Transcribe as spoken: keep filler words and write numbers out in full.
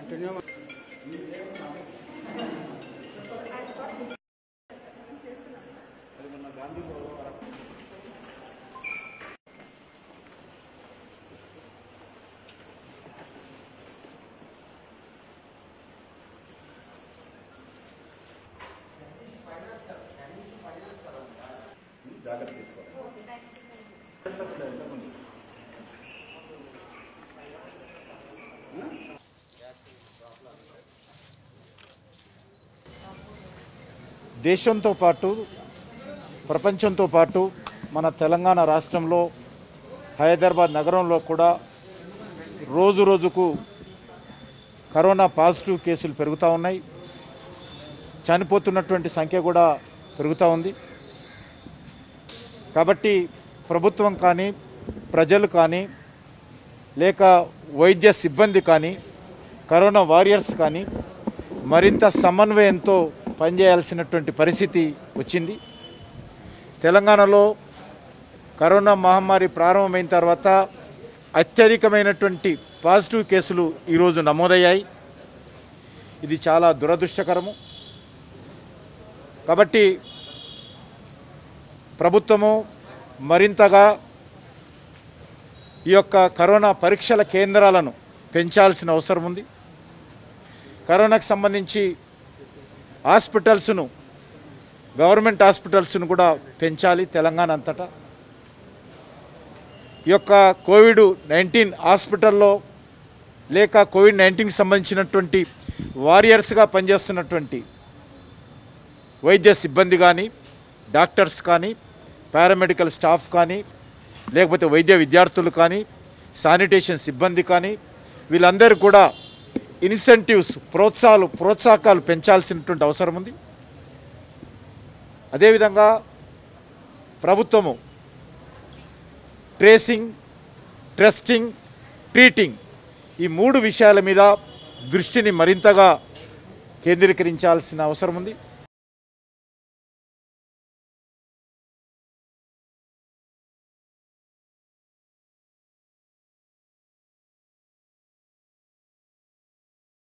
జాగ్రత్త తీసుకోవాలి. దేశంతో పాటు ప్రపంచంతో పాటు మన తెలంగాణ రాష్ట్రంలో హైదరాబాద్ నగరంలో కూడా రోజు రోజుకు కరోనా పాజిటివ్ కేసులు పెరుగుతూ ఉన్నాయి. చనిపోతున్నటువంటి సంఖ్య కూడా పెరుగుతూ ఉంది. కాబట్టి ప్రభుత్వం కానీ ప్రజలు కానీ లేక వైద్య సిబ్బంది కానీ కరోనా వారియర్స్ కానీ మరింత సమన్వయంతో పనిచేయాల్సినటువంటి పరిస్థితి వచ్చింది. తెలంగాణలో కరోనా మహమ్మారి ప్రారంభమైన తర్వాత అత్యధికమైనటువంటి పాజిటివ్ కేసులు ఈరోజు నమోదయ్యాయి. ఇది చాలా దురదృష్టకరము. కాబట్టి ప్రభుత్వము మరింతగా ఈ యొక్క కరోనా పరీక్షల కేంద్రాలను పెంచాల్సిన అవసరం ఉంది. కరోనాకు సంబంధించి హాస్పిటల్స్ను గవర్నమెంట్ హాస్పిటల్స్ను కూడా పెంచాలి తెలంగాణ అంతటా. ఈ యొక్క కోవిడ్ నైన్టీన్ హాస్పిటల్లో లేక కోవిడ్ నైన్టీన్కి సంబంధించినటువంటి వారియర్స్గా పనిచేస్తున్నటువంటి వైద్య సిబ్బంది కానీ డాక్టర్స్ కానీ పారామెడికల్ స్టాఫ్ కానీ లేకపోతే వైద్య విద్యార్థులు కానీ శానిటేషన్ సిబ్బంది కానీ వీళ్ళందరూ కూడా ఇన్సెంటివ్స్ ప్రోత్సాహాలు ప్రోత్సాహకాలు పెంచాల్సినటువంటి అవసరం ఉంది. అదేవిధంగా ప్రభుత్వము ట్రేసింగ్, టెస్టింగ్, ట్రీటింగ్ ఈ మూడు విషయాల మీద దృష్టిని మరింతగా కేంద్రీకరించాల్సిన అవసరం ఉంది.